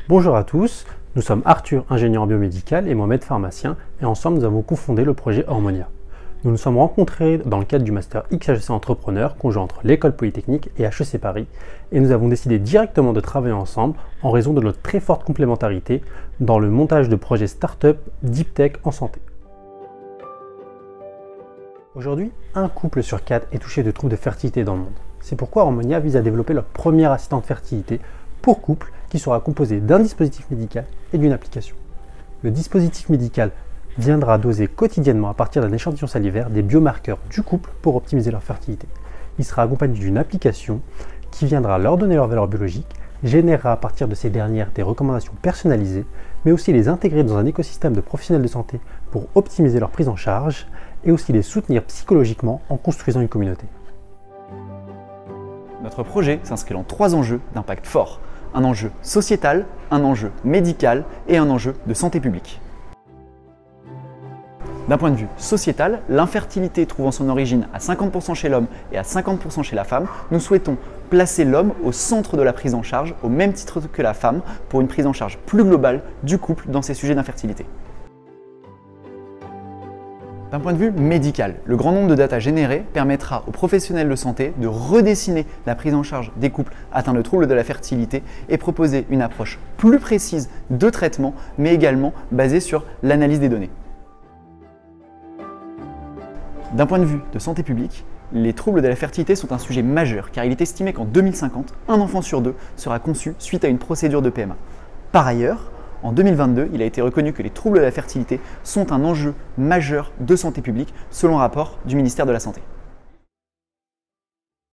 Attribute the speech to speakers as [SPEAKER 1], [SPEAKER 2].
[SPEAKER 1] Bonjour à tous, nous sommes Arthur, ingénieur biomédical, et Mohamed, pharmacien, et ensemble nous avons cofondé le projet Hormonia. Nous nous sommes rencontrés dans le cadre du master XHEC Entrepreneur conjoint entre l'École Polytechnique et HEC Paris, et nous avons décidé directement de travailler ensemble en raison de notre très forte complémentarité dans le montage de projets start-up deep tech en santé. Aujourd'hui, un couple sur 4 est touché de troubles de fertilité dans le monde. C'est pourquoi Hormonia vise à développer leur premier assistant de fertilité pour couple qui sera composé d'un dispositif médical et d'une application. Le dispositif médical viendra doser quotidiennement à partir d'un échantillon salivaire des biomarqueurs du couple pour optimiser leur fertilité. Il sera accompagné d'une application qui viendra leur donner leur valeur biologique, générera à partir de ces dernières des recommandations personnalisées, mais aussi les intégrer dans un écosystème de professionnels de santé pour optimiser leur prise en charge et aussi les soutenir psychologiquement en construisant une communauté.
[SPEAKER 2] Notre projet s'inscrit en 3 enjeux d'impact fort. Un enjeu sociétal, un enjeu médical et un enjeu de santé publique. D'un point de vue sociétal, l'infertilité trouvant son origine à 50% chez l'homme et à 50% chez la femme, nous souhaitons placer l'homme au centre de la prise en charge, au même titre que la femme, pour une prise en charge plus globale du couple dans ces sujets d'infertilité. D'un point de vue médical, le grand nombre de data générées permettra aux professionnels de santé de redessiner la prise en charge des couples atteints de troubles de la fertilité et proposer une approche plus précise de traitement, mais également basée sur l'analyse des données. D'un point de vue de santé publique, les troubles de la fertilité sont un sujet majeur car il est estimé qu'en 2050, un enfant sur 2 sera conçu suite à une procédure de PMA. Par ailleurs, en 2022, il a été reconnu que les troubles de la fertilité sont un enjeu majeur de santé publique selon un rapport du ministère de la Santé.